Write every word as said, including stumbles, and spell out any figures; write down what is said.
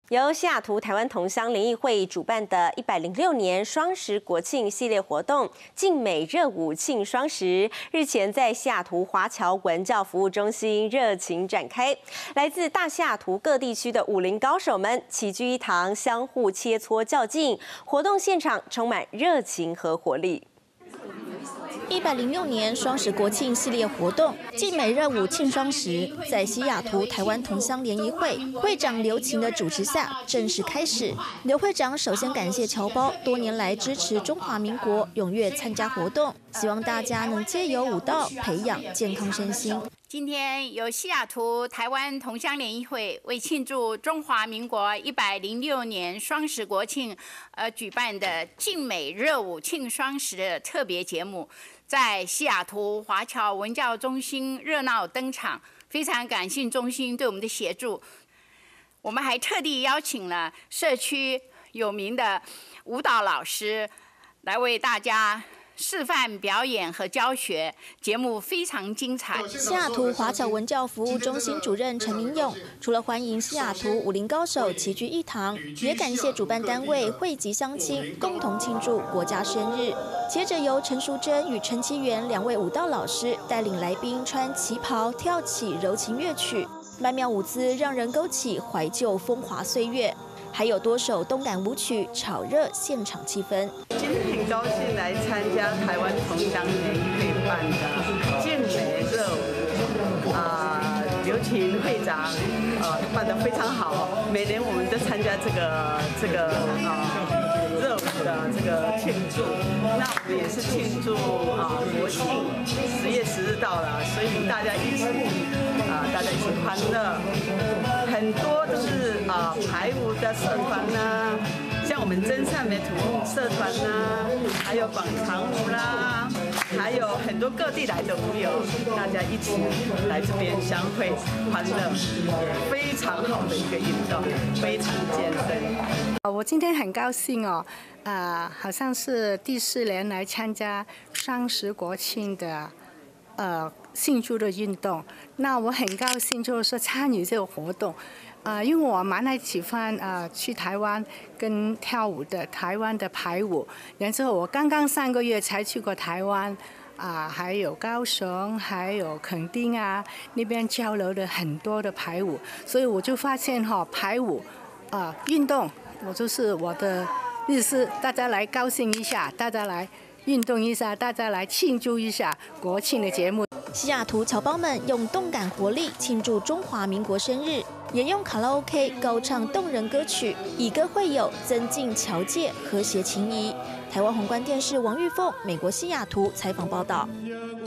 由西雅图台湾同乡联谊会主办的一百零六年双十国庆系列活动“静美热舞庆双十”日前在西雅图华侨文教服务中心热情展开。来自大西雅图各地区的武林高手们齐聚一堂，相互切磋较劲，活动现场充满热情和活力。 一百零六年双十国庆系列活动“静美热舞庆双十”在西雅图台湾同乡联谊会会长刘琴的主持下正式开始。刘会长首先感谢侨胞多年来支持中华民国，踊跃参加活动，希望大家能借由舞蹈培养健康身心。 今天由西雅图台湾同乡联谊会为庆祝中华民国一百零六年双十国庆，而举办的“静美热舞庆双十”的特别节目，在西雅图华侨文教中心热闹登场。非常感谢中心对我们的协助。我们还特地邀请了社区有名的舞蹈老师来为大家 示范表演和教学，节目非常精彩。 西雅图华侨文教服务中心主任陈明勇，除了欢迎西雅图武林高手齐聚一堂，也感谢主办单位汇集乡亲，共同庆祝国家生日。接着由陈淑贞与陈其元两位舞蹈老师带领来宾穿旗袍跳起柔情乐曲，曼妙舞姿让人勾起怀旧风华岁月。 还有多首动感舞曲，炒热现场气氛。 今天很高兴来参加台湾同乡联谊会办的静美热舞，啊、呃，刘琴会长，呃，办得非常好。每年我们都参加这个这个啊、呃、热舞的这个庆祝，那我们也是庆祝啊、呃、国庆十月十日到了，所以大家一起啊、呃、大家一起欢乐。 很多都是啊、呃、排舞的社团呐，像我们真善美土木社团呐，还有广场舞啦，还有很多各地来的舞友，大家一起来这边相会欢乐，非常好的一个运动，非常健身。 我今天很高兴哦，啊、呃，好像是第四年来参加双十国庆的。 呃，庆祝的运动，那我很高兴，就是说参与这个活动，啊、呃，因为我蛮爱喜欢啊、呃、去台湾跟跳舞的，台湾的排舞。然后我刚刚上个月才去过台湾，啊、呃，还有高雄，还有垦丁啊，那边交流了很多的排舞，所以我就发现哈、哦，排舞，啊、呃，运动，我就是我的意思，大家来高兴一下，大家来 运动一下，大家来庆祝一下国庆的节目。 西雅图侨胞们用动感活力庆祝中华民国生日，也用卡拉 OK 高唱动人歌曲，以歌会友，增进侨界和谐情谊。台湾宏观电视王玉凤，美国西雅图采访报道。